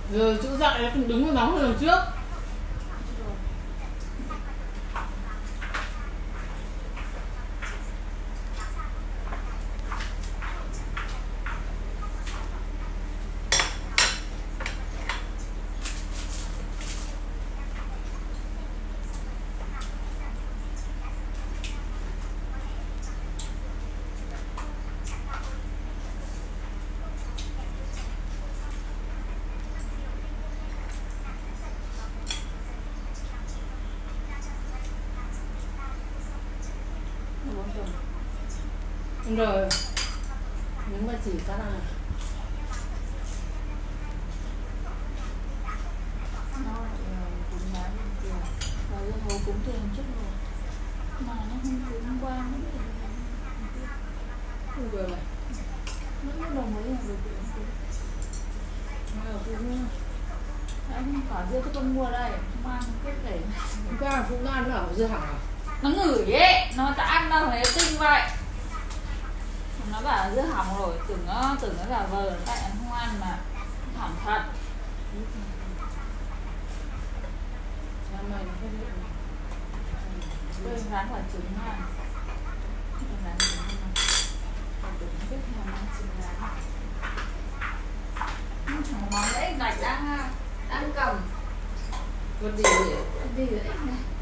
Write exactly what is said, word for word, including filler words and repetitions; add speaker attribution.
Speaker 1: Giờ chữ dạy nó cũng đứng nóng hơn lần trước. Rồi những mà chỉ cái này
Speaker 2: nó cũng bán tiền và dân hồ cũng tiền chút rồi mà nó không cũng qua nó
Speaker 1: không vừa này
Speaker 2: nó đồng ý là được tiền
Speaker 1: cũng
Speaker 2: anh cả dưa cho con mua đây mang cái để
Speaker 1: hôm qua Phú Lan nó ở dưa hẳn à?
Speaker 2: Nó ngửi ấy, nó đã ăn đâu thấy tinh vậy. Nó bảo dưa hỏng rồi, tưởng nó tưởng nó giả vờ nó tại ăn không ăn mà hỏng thật. Đây rán quả trứng nha. Rán trứng nha. Quả trứng tiếp theo mang trứng rán. Món đấy gạch đang đang cầm.
Speaker 1: Con gì vậy?
Speaker 2: Đi rồi đấy này.